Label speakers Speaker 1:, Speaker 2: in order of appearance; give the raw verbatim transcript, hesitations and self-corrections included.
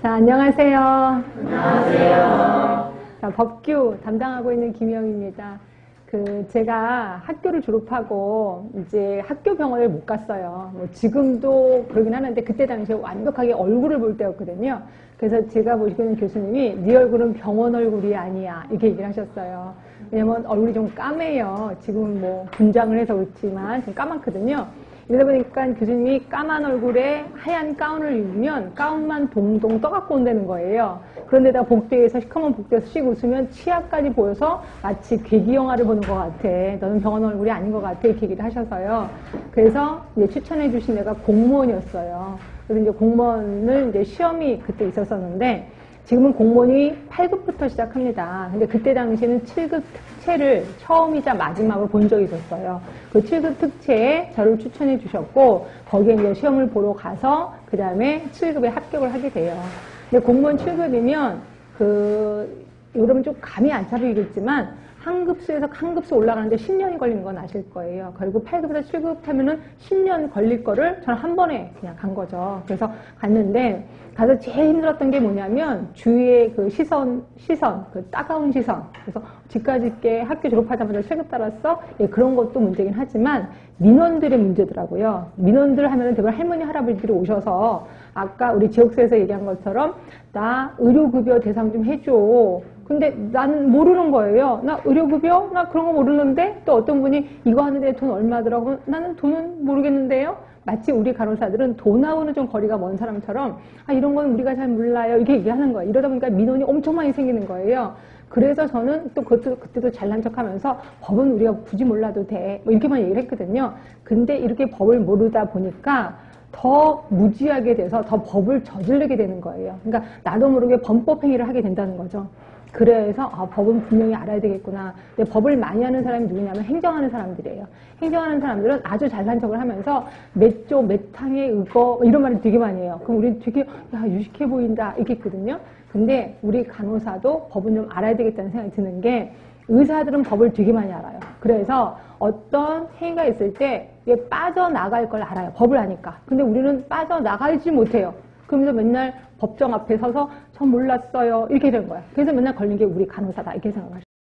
Speaker 1: 자, 안녕하세요.
Speaker 2: 안녕하세요.
Speaker 1: 자, 법규 담당하고 있는 김영입니다. 그, 제가 학교를 졸업하고 이제 학교 병원을 못 갔어요. 뭐 지금도 그러긴 하는데 그때 당시에 완벽하게 얼굴을 볼 때였거든요. 그래서 제가 보시기에는 교수님이 네 얼굴은 병원 얼굴이 아니야. 이렇게 얘기를 하셨어요. 왜냐면 얼굴이 좀 까매요. 지금은 뭐 분장을 해서 그렇지만 좀 까맣거든요. 이러다 보니까 교수님이 까만 얼굴에 하얀 가운을 입으면 가운만 동동 떠갖고 온다는 거예요. 그런데다가 복도에서 시커먼 복도에서 씩 웃으면 치아까지 보여서 마치 괴기 영화를 보는 것 같아. 너는 병원 얼굴이 아닌 것 같아. 이렇게 얘기를 하셔서요. 그래서 이제 추천해 주신 애가 공무원이었어요. 그래서 이제 공무원을 이제 시험이 그때 있었었는데 지금은 공무원이 팔 급부터 시작합니다. 근데 그때 당시에는 칠 급 특채를 처음이자 마지막으로 본 적이 있었어요. 그 칠 급 특채에 저를 추천해 주셨고, 거기에 이제 시험을 보러 가서, 그 다음에 칠 급에 합격을 하게 돼요. 근데 공무원 칠 급이면, 그, 여러분 좀 감이 안 잡히겠지만, 한 급수에서 한 급수 올라가는데 십 년이 걸리는 건 아실 거예요. 그리고 팔 급에서 칠 급 하면은 십 년 걸릴 거를 저는 한 번에 그냥 간 거죠. 그래서 갔는데, 가서 제일 힘들었던 게 뭐냐면, 주위의 그 시선, 시선, 그 따가운 시선. 그래서 집까지 있게 학교 졸업하자마자 칠 급 따랐어? 예, 그런 것도 문제긴 하지만, 민원들의 문제더라고요. 민원들 하면은 대부분 할머니, 할아버지들이 오셔서, 아까 우리 지역사에서 얘기한 것처럼, 나 의료급여 대상 좀 해줘. 근데 나는 모르는 거예요. 나 의료급여? 나 그런 거 모르는데? 또 어떤 분이 이거 하는데 돈 얼마더라고? 나는 돈은 모르겠는데요? 마치 우리 간호사들은 돈하고는 좀 거리가 먼 사람처럼 아 이런 건 우리가 잘 몰라요. 이렇게 얘기하는 거예요. 이러다 보니까 민원이 엄청 많이 생기는 거예요. 그래서 저는 또 그것도 그때도 잘난 척하면서 법은 우리가 굳이 몰라도 돼. 뭐 이렇게만 얘기를 했거든요. 근데 이렇게 법을 모르다 보니까 더 무지하게 돼서 더 법을 저지르게 되는 거예요. 그러니까 나도 모르게 범법 행위를 하게 된다는 거죠. 그래서 아, 법은 분명히 알아야 되겠구나. 근데 법을 많이 하는 사람이 누구냐면 행정하는 사람들이에요. 행정하는 사람들은 아주 잘난 척을 하면서 몇 조, 몇 항에 의거 이런 말을 되게 많이 해요. 그럼 우리는 되게 야 유식해 보인다 이렇게 있거든요. 근데 우리 간호사도 법은 좀 알아야 되겠다는 생각이 드는 게 의사들은 법을 되게 많이 알아요. 그래서 어떤 행위가 있을 때 빠져나갈 걸 알아요. 법을 아니까. 근데 우리는 빠져나가지 못해요. 그러면서 맨날 법정 앞에 서서 전 몰랐어요. 이렇게 된 거야. 그래서 맨날 걸린 게 우리 간호사다. 이렇게 생각하시죠.